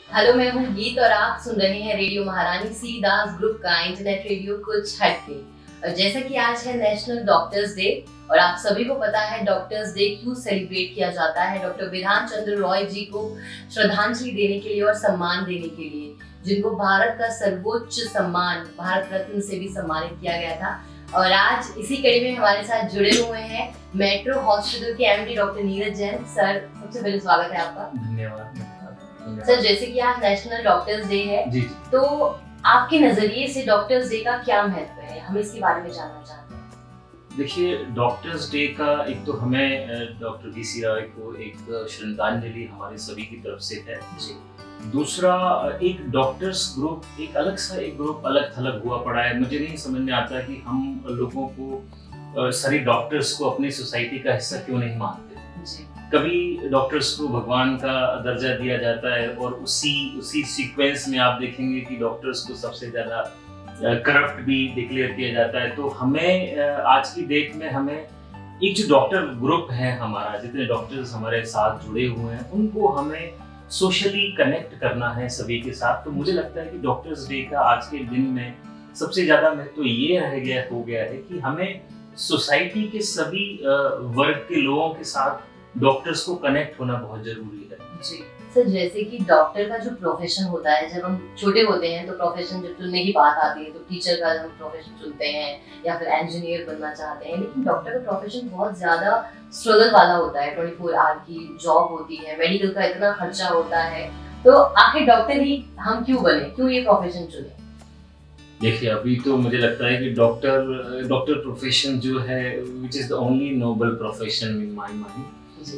Hello, मैं हूँ गीत और आप सुन रहे हैं radio Maharani C Das group का इंटरनेट रेडियो कुछ हटके। और जैसा कि आज है नेशनल डॉक्टर्स डे और आप सभी को पता है डॉक्टर्स डे क्यों सेलिब्रेट किया जाता है। डॉक्टर विधान चंद्र रॉय जी को श्रद्धांजलि देने के लिए और सम्मान देने के लिए, जिनको भारत का सर्वोच्च सम्मान भारत रत्न से भी सम्मानित किया गया था। और आज इसी कड़ी में हमारे साथ जुड़े हुए हैं मेट्रो हॉस्पिटल के MD doctor Neeraj Jain. Sir, सबसे पहले स्वागत है आपका। धन्यवाद सर, जैसे कि आज नेशनल डॉक्टर्स डे है जी। तो आपके नजरिए से डॉक्टर्स डे का क्या महत्व है, हम इसके बारे में जानना चाहते हैं। देखिए, डॉक्टर्स डे का एक तो हमें डॉक्टर वीसी राय को एक श्रद्धांजलि हमारे सभी की तरफ से है जी। दूसरा, एक डॉक्टर्स ग्रुप एक ग्रुप अलग थलग हुआ पड़ा है। मुझे नहीं समझ में आता कि हम लोगों को सारी डॉक्टर्स को अपनी सोसाइटी का हिस्सा क्यों नहीं मानते जी। कभी डॉक्टर्स को भगवान का दर्जा दिया जाता है और उसी सीक्वेंस में आप देखेंगे कि डॉक्टर्स को सबसे ज्यादा करप्ट भी डिक्लेयर किया जाता है। तो हमें आज की डेट में हमें एक जो डॉक्टर ग्रुप है हमारा, जितने डॉक्टर्स हमारे साथ जुड़े हुए हैं, उनको हमें सोशली कनेक्ट करना है सभी के साथ। तो मुझे लगता है कि डॉक्टर्स डे का आज के दिन में सबसे ज्यादा महत्व ये हो गया है कि हमें सोसाइटी के सभी वर्ग के लोगों के साथ डॉक्टर्स को कनेक्ट होना बहुत जरूरी है जी। सर, जैसे कि डॉक्टर का जो प्रोफेशन होता है, जब हम छोटे होते हैं तो प्रोफेशन जब चुनने की बात आती है तो टीचर का हम प्रोफेशन चुनते हैं या फिर इंजीनियर बनना चाहते हैं, लेकिन डॉक्टर का प्रोफेशन बहुत ज्यादा स्ट्रगल वाला होता है। 24 आवर की जॉब होती है, मेडिकल का इतना खर्चा होता है, तो आखिर डॉक्टर ही हम क्यों बने, क्यों ये प्रोफेशन चुने? देखिए, अभी तो मुझे लगता है कि डॉक्टर प्रोफेशन जो है which is the only noble profession in my mind.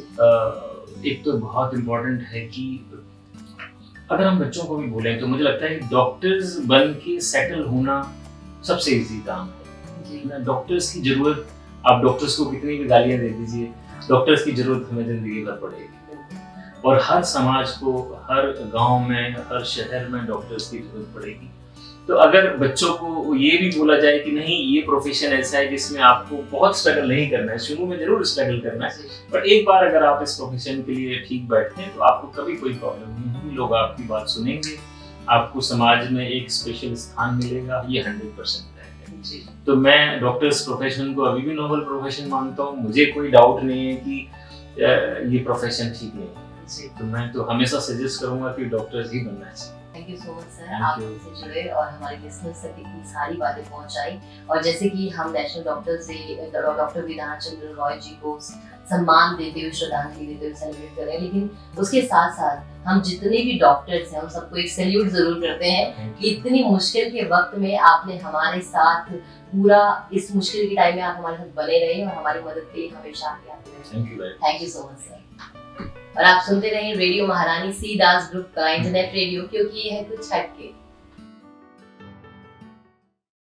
एक तो बहुत इम्पोर्टेंट है कि अगर हम बच्चों को भी बोलें तो मुझे लगता है कि डॉक्टर्स बन के सेटल होना सबसे इजी काम है। डॉक्टर्स की जरूरत, आप डॉक्टर्स को कितनी भी गालियां दे दीजिए, डॉक्टर्स की जरूरत हमें जिंदगी भर पड़ेगी। और हर समाज को, हर गांव में, हर शहर में डॉक्टर्स की जरूरत पड़ेगी। तो अगर बच्चों को ये भी बोला जाए कि नहीं, ये प्रोफेशन ऐसा है जिसमें आपको बहुत स्ट्रगल नहीं करना है, शुरू में जरूर स्ट्रगल करना है, पर एक बार अगर आप इस प्रोफेशन के लिए ठीक बैठते हैं तो आपको कभी कोई प्रॉब्लम नहीं होगी। लोग आपकी बात सुनेंगे, आपको समाज में एक स्पेशल स्थान मिलेगा, ये 100% है। तो मैं डॉक्टर्स प्रोफेशन को अभी भी नोबल प्रोफेशन मानता हूँ। मुझे कोई डाउट नहीं है कि ये प्रोफेशन ठीक नहीं है। तो मैं तो हमेशा सजेस्ट करूंगा कि डॉक्टर्स ही बनना चाहिए। Thank you so much sir, आप हमसे जुड़े और हमारे लिसनर्स तक इतनी सारी बातें पहुंचाई। और जैसे कि हम national doctors day doctor Bidhan Chandra Roy जी को सम्मान देते हुए, श्रद्धांजलि देते हुए सेलिब्रेट कर रहे हैं, लेकिन उसके साथ साथ हम जितने भी डॉक्टर्स हैं हम सबको एक सैल्यूट जरूर करते हैं कि इतनी मुश्किल के वक्त में आपने हमारे साथ पूरा इस मुश्किल के टाइम में आप हमारे साथ बने रहे और हमारी मदद के लिए हमेशा आते रहे। Thank you so much sir. और आप सुनते रहे radio Maharani C Das group का इंटरनेट रेडियो, क्योंकि ये है कुछ हटके।